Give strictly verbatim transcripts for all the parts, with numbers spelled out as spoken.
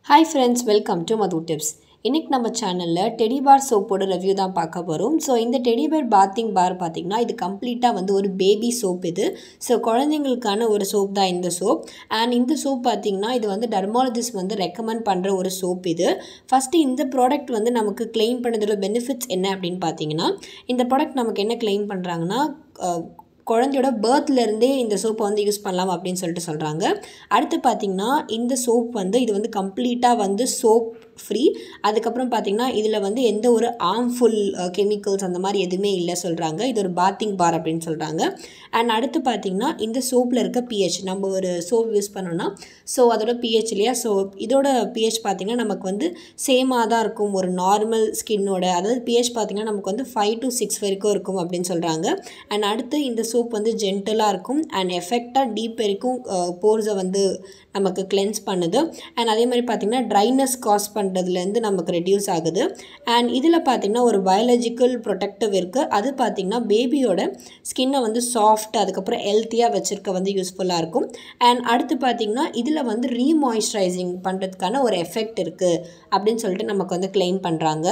Hi friends, welcome to Madhu Tips. இன்னைக்கு நம்ம சேனல்ல Tedibar சோப்போட ரிவ்யூ தான் பார்க்க போறோம். சோ இந்த Tedibar bathing bar பாத்தீங்கன்னா இது கம்ப்ளீட்டா வந்து ஒரு பேபி சோப் இது. சோ குழந்தைகளுக்கான ஒரு சோப் தான் இந்த சோப். and இந்த சோப் பாத்தீங்கன்னா இது வந்து டெர்மாலஜிஸ்ட் வந்து ரெக்கமெண்ட் பண்ற ஒரு சோப் இது. ஃபர்ஸ்ட் இந்த ப்ராடக்ட் வந்து நமக்கு க்ளைம் பண்ணதோட பெனிஃபிட்ஸ் என்ன அப்படினு பாத்தீங்கன்னா இந்த ப்ராடக்ட் நமக்கு என்ன க்ளைம் பண்றாங்கன்னா குழந்தையோட பர்த்ல இருந்தே இந்த சோப் வந்து யூஸ் பண்ணலாம் அப்படினு சொல்லிட்டு சொல்றாங்க. அடுத்து பாத்தீங்கன்னா இந்த சோப் வந்து இது வந்து கம்ப்ளீட்டா வந்து சோப் ஃப்ரீ. அதுக்கு அப்புறம் பாத்தீங்கன்னா இதுல வந்து எந்த ஒரு ஹார்ம்ஃபுல் கெமிக்கல்ஸ் அந்த மாதிரி எதுமே இல்ல சொல்றாங்க. இது ஒரு பாத்திங் பார் அப்படினு சொல்றாங்க. and அடுத்து பாத்தீங்கன்னா இந்த சோப்ல இருக்க pH நம்ம ஒரு சோப் யூஸ் பண்ணோம்னா சோ அதோட pH இல்லையா சோ இதோட pH பாத்தீங்கன்னா நமக்கு வந்து சேமா தான் இருக்கும் ஒரு நார்மல் ஸ்கின்னோட. அதாவது pH பாத்தீங்கன்னா நமக்கு வந்து five to six வரைக்கும் இருக்கும் அப்படினு சொல்றாங்க. and அடுத்து இந்த சோப் வந்து ஜென்டலா இருக்கும் and எஃபெக்ட்டா டீப் வரைக்கும் போர்ஸ் வந்து நமக்கு கிளென்ஸ் பண்ணுது. and அதே மாதிரி பாத்தீங்கன்னா ட்ரைனஸ் காஸ் பண்றதுல இருந்து நமக்கு ரெடியூஸ் ஆகுது. and இதுல பாத்தீங்கன்னா ஒரு பயாலஜிக்கல் ப்ரொடெக்டிவ் இருக்கு. அது பாத்தீங்கன்னா பேபியோட ஸ்கின்னை வந்து சாஃப்ட் அதுக்கு அப்புறம் ஹெல்த்தியா வச்சிருக்க வந்து யூஸ்ஃபுல்லா இருக்கும். and அடுத்து பாத்தீங்கன்னா இதுல வந்து ரீமாய்ஸ்சரைசிங் பண்றதுக்கான ஒரு எஃபெக்ட் இருக்கு அப்படினு சொல்லிட்டு நமக்கு வந்து க்ளைம் பண்றாங்க.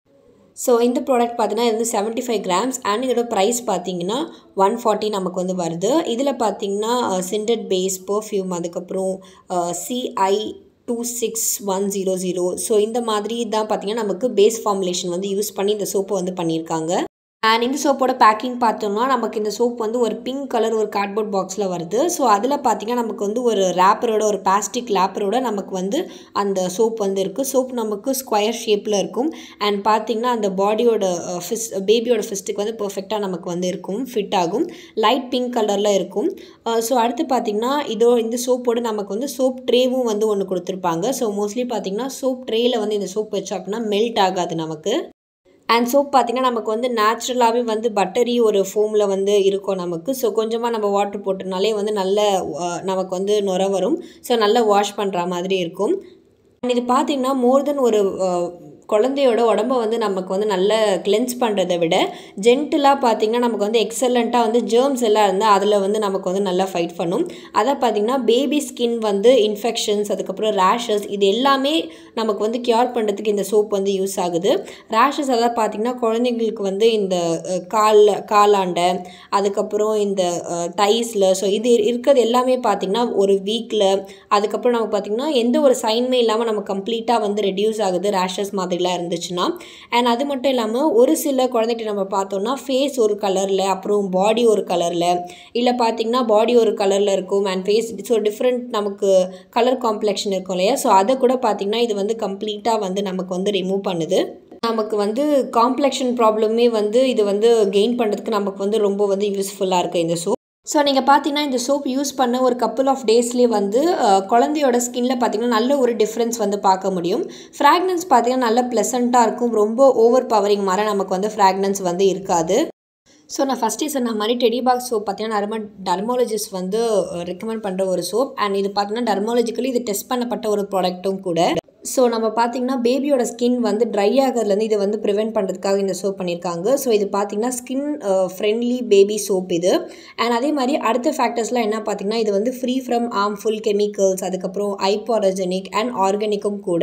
So இந்த ப்ராடக்ட் பார்த்தீங்கன்னா இது seventy-five grams and இதோட price பார்த்தீங்கன்னா one forty நமக்கு வந்து வருது. இதுல பார்த்தீங்கன்னா scented base perfume அதுக்கு அப்புறம் C I two six one zero zero so இந்த மாதிரி தான் பார்த்தீங்கன்னா நமக்கு பேஸ் ஃபார்முலேஷன் வந்து யூஸ் பண்ணி இந்த சோப்பை வந்து பண்ணியிருக்காங்க. and இந்த சோப்போட பேக்கிங் பார்த்தோம்னா நமக்கு இந்த சோப் வந்து ஒரு பிங்க் கலர் ஒரு கார்ட்போர்ட் பாக்ஸில் வருது. ஸோ அதில் பார்த்தீங்கன்னா நமக்கு வந்து ஒரு ரேப்பரோட ஒரு பிளாஸ்டிக் ரேப்பரோட நமக்கு வந்து அந்த சோப் வந்து இருக்குது. சோப் நமக்கு ஸ்கொயர் ஷேப்பில் இருக்கும். அண்ட் பார்த்தீங்கன்னா அந்த பாடியோட ஃபிஸ் பேபியோட ஃபிஸ்ட்டுக்கு வந்து பர்ஃபெக்டாக நமக்கு வந்து இருக்கும் ஃபிட் ஆகும். லைட் பிங்க் கலரில் இருக்கும். ஸோ அடுத்து பார்த்தீங்கன்னா இதோ இந்த சோப்போட நமக்கு வந்து சோப் ட்ரேவும் வந்து ஒன்று கொடுத்துருப்பாங்க. ஸோ மோஸ்ட்லி பார்த்தீங்கன்னா சோப் ட்ரேயில் வந்து இந்த சோப் வச்சோம் அப்படின்னா மெல்ட் ஆகாது நமக்கு. அண்ட் சோப் பார்த்தீங்கன்னா நமக்கு வந்து நேச்சுரலாகவே வந்து பட்டரி ஒரு ஃபோமில் வந்து இருக்கும் நமக்கு. ஸோ கொஞ்சமாக நம்ம வாட்டர் போட்டனாலே வந்து நல்ல நமக்கு வந்து நுர வரும். ஸோ நல்லா வாஷ் பண்ணுற மாதிரி இருக்கும். அண்ட் இது பார்த்தீங்கன்னா மோர் தென் ஒரு குழந்தையோட உடம்பை வந்து நமக்கு வந்து நல்ல கிளென்ஸ் பண்ணுறதை விட ஜென்டிலாக பார்த்திங்கன்னா நமக்கு வந்து எக்ஸலண்ட்டாக வந்து ஜேர்ம்ஸ் எல்லாம் இருந்தால் அதில் வந்து நமக்கு வந்து நல்லா ஃபைட் பண்ணும். அதை பார்த்திங்கன்னா பேபி ஸ்கின் வந்து இன்ஃபெக்ஷன்ஸ் அதுக்கப்புறம் ரேஷஸ் இது எல்லாமே நமக்கு வந்து கியூர் பண்ணுறதுக்கு இந்த சோப் வந்து யூஸ் ஆகுது. ரேஷஸ் அதாவது பார்த்திங்கன்னா குழந்தைங்களுக்கு வந்து இந்த கால் காலாண்டை அதுக்கப்புறம் இந்த தைஸில் ஸோ இது இருக்கிறது எல்லாமே பார்த்திங்கன்னா ஒரு வீக்கில் அதுக்கப்புறம் நமக்கு பார்த்திங்கன்னா எந்த ஒரு சைனுமே இல்லாமல் நம்ம கம்ப்ளீட்டாக வந்து ரெடியூஸ் ஆகுது ரேஷஸ் மாதிரி இருந்துச்சுன்னா. அண்ட் அது மட்டும் இல்லாமல் ஒரு சில குழந்தைகிட்ட நம்ம பார்த்தோம்னா ஃபேஸ் ஒரு கலரில் அப்புறம் பாடி ஒரு கலரில் இல்லை பார்த்தீங்கன்னா பாடி ஒரு கலரில் இருக்கும் அண்ட் ஃபேஸ் ஸோ டிஃப்ரெண்ட் நமக்கு கலர் காம்ப்ளெக்ஷன் இருக்கும் இல்லையா. ஸோ அதை கூட பார்த்தீங்கன்னா இது வந்து கம்ப்ளீட்டாக வந்து நமக்கு வந்து ரிமூவ் பண்ணுது. நமக்கு வந்து காம்ப்ளெக்ஷன் ப்ராப்ளமே வந்து இது வந்து கெயின் பண்ணுறதுக்கு நமக்கு வந்து ரொம்ப வந்து யூஸ்ஃபுல்லாக இருக்குது இந்த சோப். ஸோ நீங்கள் பார்த்தீங்கன்னா இந்த சோப் யூஸ் பண்ண ஒரு கப்புள் ஆஃப் டேஸ்லேயே வந்து குழந்தையோட ஸ்கின்ல பார்த்தீங்கன்னா நல்ல ஒரு டிஃப்ரென்ஸ் வந்து பார்க்க முடியும். ஃப்ராக்னன்ஸ் பார்த்தீங்கன்னா நல்ல ப்ளசண்ட்டாக இருக்கும். ரொம்ப ஓவர் பவரிங் மாதிரி நமக்கு வந்து ஃப்ராக்னன்ஸ் வந்து இருக்காது. ஸோ நான் ஃபஸ்ட்டே சொன்ன மாதிரி டெடிபார் சோப் பார்த்தீங்கன்னா டர்மா டர்மாலஜிஸ்ட் வந்து ரெக்கமெண்ட் பண்ணுற ஒரு சோப். அண்ட் இது பார்த்தீங்கன்னா டர்மாலஜிக்கலி இது டெஸ்ட் பண்ணப்பட்ட ஒரு ப்ராடக்ட்டும் கூட. ஸோ நம்ம பார்த்தீங்கன்னா பேபியோட ஸ்கின் வந்து ட்ரை ஆகிறதுலேருந்து இதை வந்து ப்ரிவெண்ட் பண்ணுறதுக்காக இந்த சோப் பண்ணியிருக்காங்க. ஸோ இது பார்த்தீங்கன்னா ஸ்கின் ஃப்ரெண்ட்லி பேபி சோப் இது. அண்ட் அதே மாதிரி அடுத்த ஃபேக்டர்ஸ்லாம் என்ன பார்த்தீங்கன்னா இது வந்து ஃப்ரீ ஃப்ரம் ஹார்ம்ஃபுல் கெமிக்கல்ஸ் அதுக்கப்புறம் ஹைப்போஅலர்ஜெனிக் அண்ட் ஆர்கானிக்கும் கூட.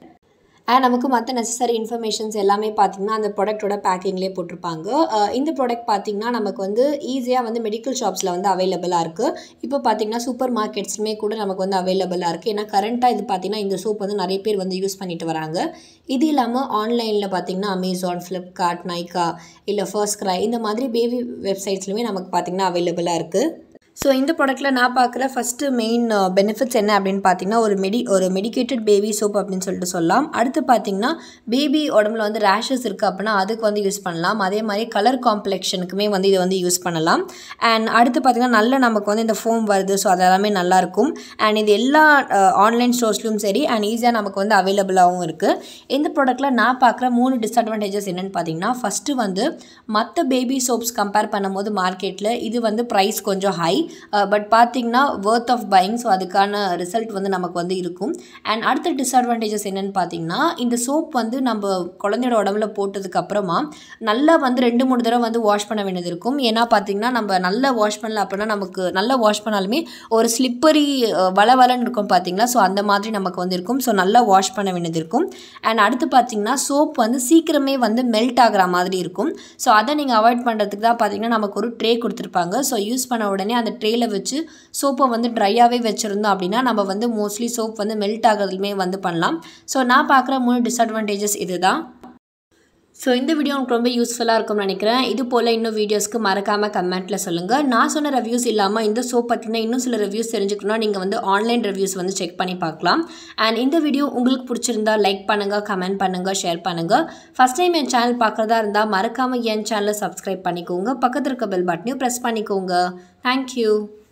அண்ட் நமக்கு மற்ற நெசசரி இன்ஃபர்மேஷன்ஸ் எல்லாமே பார்த்திங்கன்னா அந்த ப்ராடக்ட்டோட பேக்கிங்லேயே போட்டிருப்பாங்க. இந்த ப்ராடக்ட் பார்த்திங்கன்னா நமக்கு வந்து ஈஸியாக வந்து மெடிக்கல் ஷாப்ஸில் வந்து அவைலபிளாக இருக்குது. இப்போ பார்த்திங்கன்னா சூப்பர் மார்க்கெட்ஸ்லுமே கூட நமக்கு வந்து அவைலபிளாக இருக்குது. ஏன்னா கரண்ட்டாக இது பார்த்திங்கன்னா இந்த சோப் வந்து நிறைய பேர் வந்து யூஸ் பண்ணிட்டு வராங்க. இது இல்லாமல் ஆன்லைனில் பார்த்திங்கன்னா அமேசான், ஃப்ளிப்கார்ட், நைக்கா இல்லை ஃபர்ஸ்ட் கிரை இந்த மாதிரி பேபி வெப்சைட்ஸ்லுமே நமக்கு பார்த்திங்கன்னா அவைலபிளாக இருக்குது. ஸோ இந்த ப்ராடக்ட்டில் நான் பார்க்குற ஃபஸ்ட்டு மெயின் பெனிஃபிட்ஸ் என்ன அப்படின்னு பார்த்தீங்கன்னா ஒரு மெடி ஒரு மெடிக்கேட்டட் பேபி சோப் அப்படின்னு சொல்லிட்டு சொல்லலாம். அடுத்து பார்த்தீங்கன்னா பேபி உடம்புல வந்து ரேஷஸ் இருக்குது அப்படின்னா அதுக்கு வந்து யூஸ் பண்ணலாம். அதே மாதிரி கலர் காம்ப்ளெக்ஷனுக்குமே வந்து இதை வந்து யூஸ் பண்ணலாம். அண்ட் அடுத்து பார்த்தீங்கன்னா நல்ல நமக்கு வந்து இந்த ஃபோம் வருது. ஸோ அது எல்லாமே நல்லாயிருக்கும். அண்ட் இது எல்லா ஆன்லைன் ஸ்டோர்ஸ்லையும் சரி அண்ட் ஈஸியாக நமக்கு வந்து அவைலபிளாகவும் இருக்குது. இந்த ப்ராடக்ட்டில் நான் பார்க்குற மூணு டிஸ்அட்வான்டேஜஸ் என்னென்னு பார்த்தீங்கன்னா ஃபஸ்ட்டு வந்து மற்ற பேபி சோப்ஸ் கம்பேர் பண்ணும்போது மார்க்கெட்டில் இது வந்து ப்ரைஸ் கொஞ்சம் ஹை. பட் பார்த்தீங்கன்னா worth ஆஃப் பையிங். ஸோ அதுக்கான ரிசல்ட் வந்து நமக்கு வந்து இருக்கும். அண்ட் அடுத்த டிஸ்அட்வான்டேஜஸ் என்னென்னு பார்த்தீங்கன்னா இந்த சோப் வந்து நம்ம குழந்தையோட உடம்புல போட்டதுக்கப்புறமா நல்லா வந்து ரெண்டு மூணு தடவை வந்து வாஷ் பண்ண வேண்டியது இருக்கும். ஏன்னா பார்த்தீங்கன்னா நம்ம நல்லா வாஷ் பண்ணல அப்படின்னா நமக்கு நல்லா வாஷ் பண்ணாலுமே ஒரு ஸ்லிப்பரி வளவலன்னு இருக்கும் பார்த்தீங்களா. ஸோ அந்த மாதிரி நமக்கு வந்து இருக்கும். ஸோ நல்லா வாஷ் பண்ண வேண்டியது இருக்கும். அண்ட் அடுத்து பார்த்தீங்கன்னா சோப் வந்து சீக்கிரமே வந்து மெல்ட் ஆகிற மாதிரி இருக்கும். ஸோ அதை நீங்கள் அவாய்ட் பண்ணுறதுக்கு தான் பார்த்தீங்கன்னா நமக்கு ஒரு ட்ரே கொடுத்துருப்பாங்க. ஸோ யூஸ் பண்ண உடனே அந்த ட்ரேயில் வச்சு சோப்பை வந்து ட்ரையாகவே வச்சுருந்தோம் அப்படின்னா நம்ம வந்து மோஸ்ட்லி சோப் வந்து மெல்ட் ஆகிறதுமே வந்து பண்ணலாம். ஸோ நான் பார்க்குற மூணு டிஸ்அட்வான்டேஜஸ் இது தான். ஸோ இந்த வீடியோ உங்களுக்கு ரொம்ப யூஸ்ஃபுல்லாக இருக்கும்னு நினைக்கிறேன். இது போல் இன்னும் வீடியோஸ்க்கு மறக்காமல் கமெண்ட்டில் சொல்லுங்கள். நான் சொன்ன ரிவ்யூஸ் இல்லாமல் இந்த சோப் பற்றின இன்னும் சில ரிவ்யூஸ் தெரிஞ்சுக்கணும்னா நீங்கள் வந்து ஆன்லைன் ரிவ்யூஸ் வந்து செக் பண்ணி பார்க்கலாம். அண்ட் இந்த வீடியோ உங்களுக்கு பிடிச்சிருந்தா லைக் பண்ணுங்கள், கமெண்ட் பண்ணுங்கள், ஷேர் பண்ணுங்கள். ஃபஸ்ட் டைம் என் சேனல் பார்க்குறதா இருந்தால் மறக்காமல் என் சேனலை சப்ஸ்கிரைப் பண்ணிக்கோங்க. பக்கத்தில் இருக்க பெல் பட்டனையும் ப்ரெஸ் பண்ணிக்கோங்க. தேங்க்யூ.